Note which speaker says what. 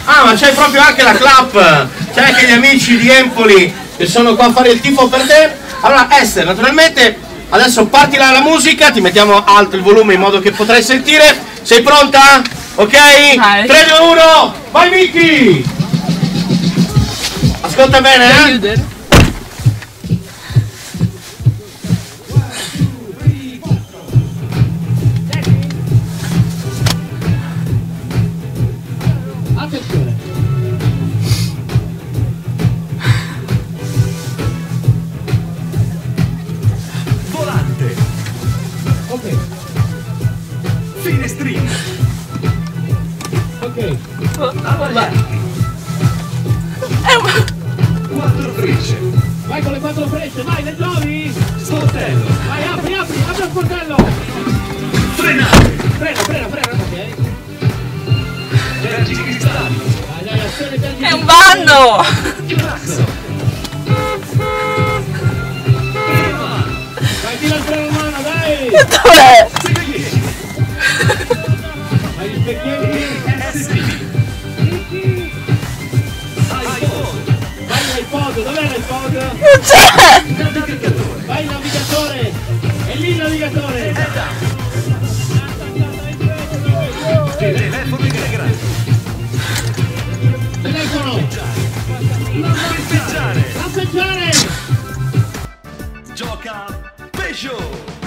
Speaker 1: Ah, ma c'hai proprio anche la clap! C'hai anche gli amici di Empoli che sono qua a fare il tifo per te. Allora, Esther, naturalmente, adesso parti la musica, ti mettiamo alto il volume in modo che potrai sentire. Sei pronta? Ok? 3, 2, 1, vai Vicky! Ascolta bene, eh? Attenzione!
Speaker 2: Volante!
Speaker 1: Ok,
Speaker 2: Finestrino!
Speaker 1: ok.
Speaker 2: Avanti! 4 frecce!
Speaker 1: Vai con le 4 frecce, vai, le trovi?
Speaker 2: Sportello!
Speaker 1: Vai, apri lo sportello!
Speaker 2: Frenate!
Speaker 1: Frena, ok.
Speaker 2: Tergicristalli!
Speaker 1: Dai, azione per
Speaker 3: È un bando!
Speaker 2: Classo! Freno mano!
Speaker 1: Vai, tira il freno in mano, dai!
Speaker 3: Dov'è?
Speaker 2: Specchietti!
Speaker 1: Vai, gli specchietti!
Speaker 2: SPV! iPhone!
Speaker 1: Vai, l'iPod, dov'è l'iPod?
Speaker 3: Non c'è!
Speaker 2: Navigatore!
Speaker 1: Vai, navigatore! È lì il navigatore!
Speaker 2: Telefono integrato!
Speaker 1: Telefono!
Speaker 2: Festeggiare!
Speaker 1: Campeggiare!
Speaker 2: Gioca Peugeot!